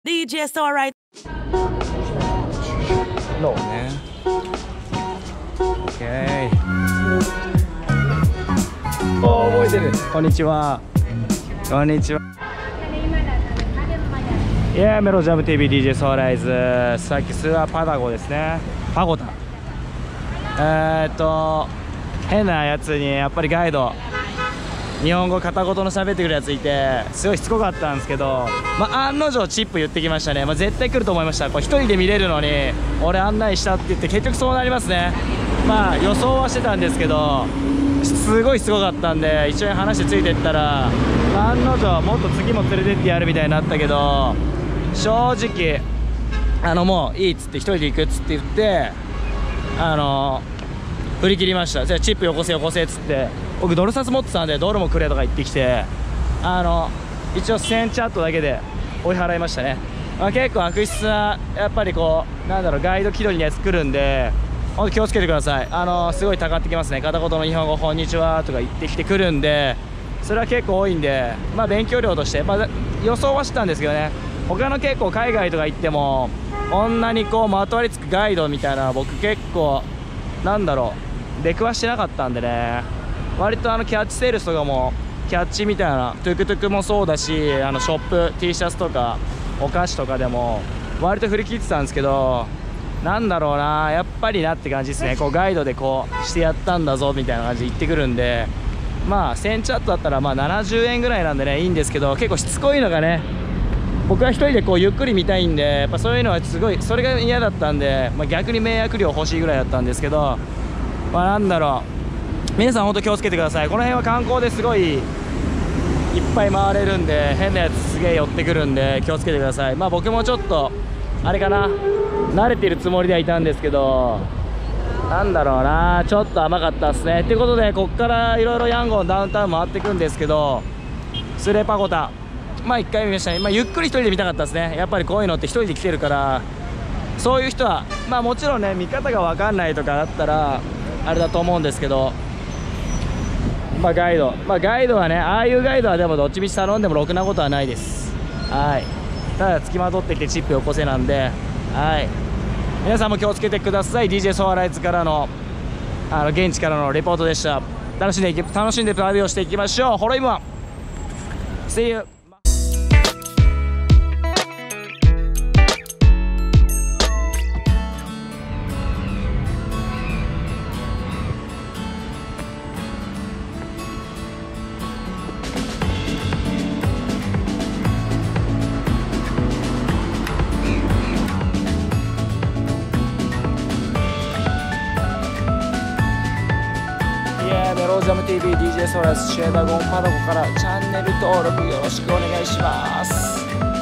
DJ so alright. Low ね。OK。おー、覚えてる。こんにちは。こんにちは。いやー、メロジャム TV DJ ソーライズ。さっきスーアーパダゴですね。パゴタ。変なやつにやっぱりガイド。日本語片言の喋ってくるやついて、すごいしつこかったんですけど、案の定チップ言ってきましたね。絶対来ると思いました。これ一人で見れるのに俺案内したって言って、結局そうなりますね。予想はしてたんですけど、すごいすごかったんで一緒に話ついてったら、案の定もっと次も連れてってやるみたいになったけど、正直もういいっつって、一人で行くっつって言って、振り切りました。じゃあチップよこせよこせっつって、僕ドル札持ってたんでドルもくれとか言ってきて、一応1000チャットだけで追い払いましたね。結構悪質な、やっぱりこうガイド気取りのやつ来るんで、ほんと気をつけてください。すごいたかってきますね。片言の日本語「こんにちは」とか言ってきてくるんで、それは結構多いんで、勉強量として、予想はしてたんですけどね。他の結構海外とか行ってもこんなにこうまとわりつくガイドみたいな、僕結構出くわしてなかったんでね。割とキャッチセールスとかもキャッチみたいな、トゥクトゥクもそうだし、ショップ T シャツとかお菓子とかでも割と振り切ってたんですけど、やっぱりなって感じですね。こうガイドでこうしてやったんだぞみたいな感じで言ってくるんで、1000チャットだったら70円ぐらいなんでね、いいんですけど、結構しつこいのがね、僕は一人でこうゆっくり見たいんで、やっぱそういうのはすごい、それが嫌だったんで、逆に迷惑料欲しいぐらいだったんですけど、皆さん本当気をつけてください。この辺は観光ですごいいっぱい回れるんで、変なやつすげえ寄ってくるんで気をつけてください。僕もちょっとあれかな、慣れてるつもりではいたんですけど、ちょっと甘かったっすね。ということで、こっからいろいろヤンゴンダウンタウン回っていくんですけど、スレパゴタ1回見ましたね。ゆっくり一人で見たかったですね。やっぱりこういうのって一人で来てるから、そういう人はもちろんね、見方が分かんないとかだったらあれだと思うんですけど、ガイドはね、ああいうガイドはでもどっちみち頼んでもろくなことはないです。はい。ただ付きまとってきてチップよこせなんで、はい。皆さんも気をつけてください。 DJ ソアライズからの現地からのレポートでした。楽しんで旅をしていきましょう。ホロイムワン See you。メロジャム TV DJ ソラスシェーダゴンパダコからチャンネル登録よろしくお願いします。